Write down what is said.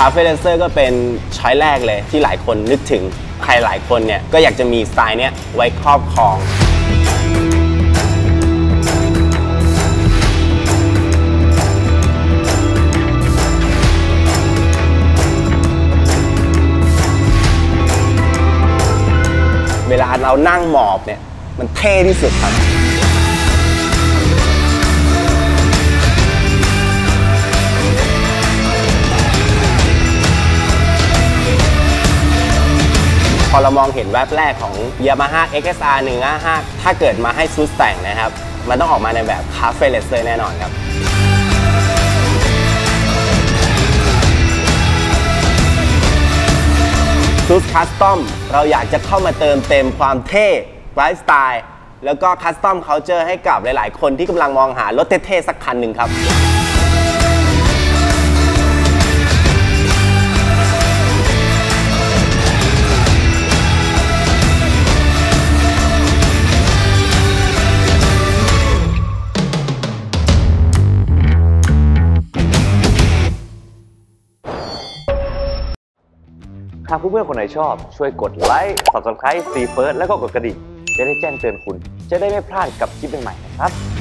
เฟ่เลนเซอร์ก็เป็นช้อยแรกเลยที่หลายคนนึกถึงใครหลายคนเนี่ยก็อยากจะมีสไตล์เนี้ยไว้ครอบครองเวลาเรานั่งหมอบเนี่ยมันเท่ที่สุดครับพอเรามองเห็นแวบแรกของ Yamaha XSR 155ถ้าเกิดมาให้ซูสแต่งนะครับมันต้องออกมาในแบบคาเฟ่เลเซอร์แน่นอนครับซูสคัสตอมเราอยากจะเข้ามาเติมเต็มความเท่ไลฟ์สไตล์แล้วก็คัสตอมคัลเจอร์ให้กับหลายๆคนที่กำลังมองหารถเท่ๆสักคันหนึ่งครับหากเพื่อนๆคนไหนชอบช่วยกดไลค์ Subscribe ซีเฟิร์สแล้วก็กดกระดิ่งจะได้แจ้งเตือนคุณจะได้ไม่พลาดกับคลิปใหม่ๆนะครับ